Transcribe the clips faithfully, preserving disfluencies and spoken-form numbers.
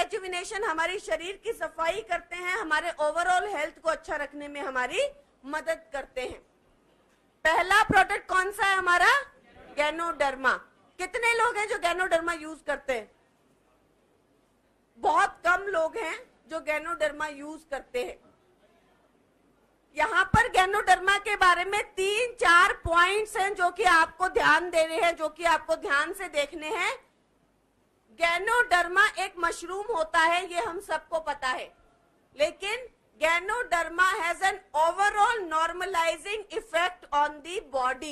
Rejuvenation हमारी शरीर की सफाई करते हैं, हमारे ओवरऑल हेल्थ को अच्छा रखने में हमारी मदद करते हैं। पहला प्रोडक्ट कौन सा है हमारा? गैनोडर्मा। कितने लोग हैं जो गैनोडर्मा यूज करते हैं? बहुत कम लोग हैं जो गैनोडर्मा यूज करते हैं। यहां पर गैनोडर्मा के बारे में तीन चार पॉइंट्स हैं जो कि आपको ध्यान देने हैं, जो कि आपको ध्यान से देखने हैं। गैनोडर्मा एक मशरूम होता है, ये हम सबको पता है, लेकिन ganoderma has an overall normalising effect on the body.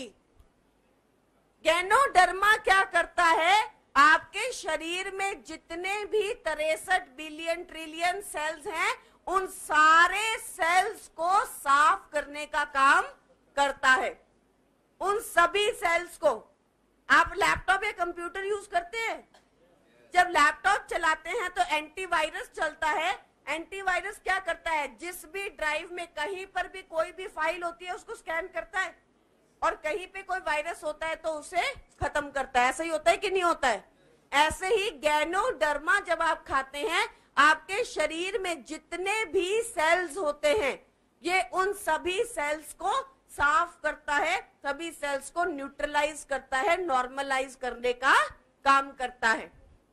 Ganoderma क्या करता है? आपके शरीर में जितने भी तिरसठ बिलियन ट्रिलियन सेल्स हैं, उन सारे सेल्स को साफ करने का काम करता है। उन सभी सेल्स को। आप लैपटॉप या कंप्यूटर यूज करते हैं? जब लैपटॉप चलाते हैं तो एंटीवायरस चलता है। एंटीवायरस क्या करता है? जिस भी ड्राइव में कहीं पर भी कोई भी फाइल होती है उसको स्कैन करता है, और कहीं पे कोई वायरस होता है तो उसे खत्म करता है। ऐसा ही होता है कि नहीं होता है? ऐसे ही गैनोडर्मा जब आप खाते हैं, आपके शरीर में जितने भी सेल्स होते हैं, ये उन सभी सेल्स को साफ करता है, सभी सेल्स को न्यूट्रलाइज करता है, नॉर्मलाइज करने का काम करता है।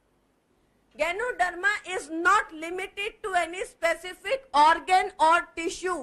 Ganoderma is not limited to any specific organ और टिश्यू।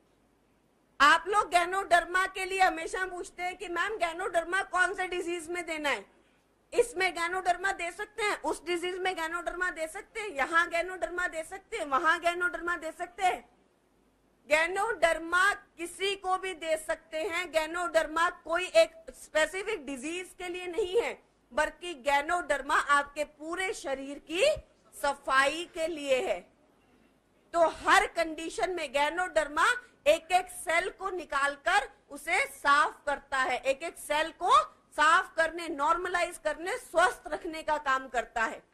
आप लोग गैनोडर्मा के लिए हमेशा पूछते हैं कि मैम गैनोडर्मा कौन से डिजीज में देना है? इसमें गैनोडर्मा दे सकते हैं, उस डिजीज में गैनोडर्मा दे सकते हैं, यहां गैनोडर्मा दे सकते हैं, वहां गैनोडर्मा दे सकते हैं। गैनोडर्मा किसी को भी दे सकते हैं। गैनोडर्मा कोई एक स्पेसिफिक डिजीज के लिए नहीं है, बल्कि गैनोडर्मा आपके पूरे शरीर की सफाई के लिए है। तो हर कंडीशन में गैनोडर्मा एक एक सेल को निकालकर उसे साफ करता है, एक एक सेल को साफ करने, नॉर्मलाइज करने, स्वस्थ रखने का काम करता है।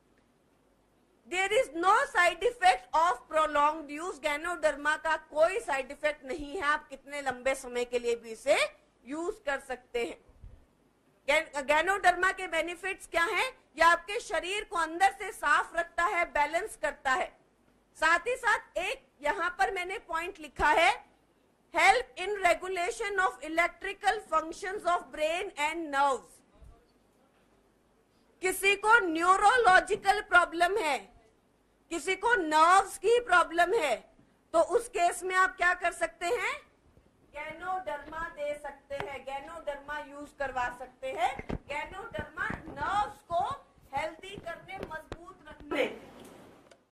There is no side effect of prolonged use. Ganoderma का कोई साइड इफेक्ट नहीं है, आप कितने लंबे समय के लिए भी इसे यूज कर सकते हैं। गैनोडर्मा के बेनिफिट्स क्या हैं? यह आपके शरीर को अंदर से साफ रखता है, बैलेंस करता है। साथ ही साथ एक यहां पर मैंने पॉइंट लिखा है, help in regulation of electrical functions of brain and nerves. किसी को न्यूरोलॉजिकल प्रॉब्लम है, किसी को नर्व्स की प्रॉब्लम है, तो उस केस में आप क्या कर सकते हैं? गैनोडर्मा दे सकते हैं, गैनोडर्मा यूज करवा सकते हैं। गैनोडर्मा नर्व्स को हेल्दी करने, मजबूत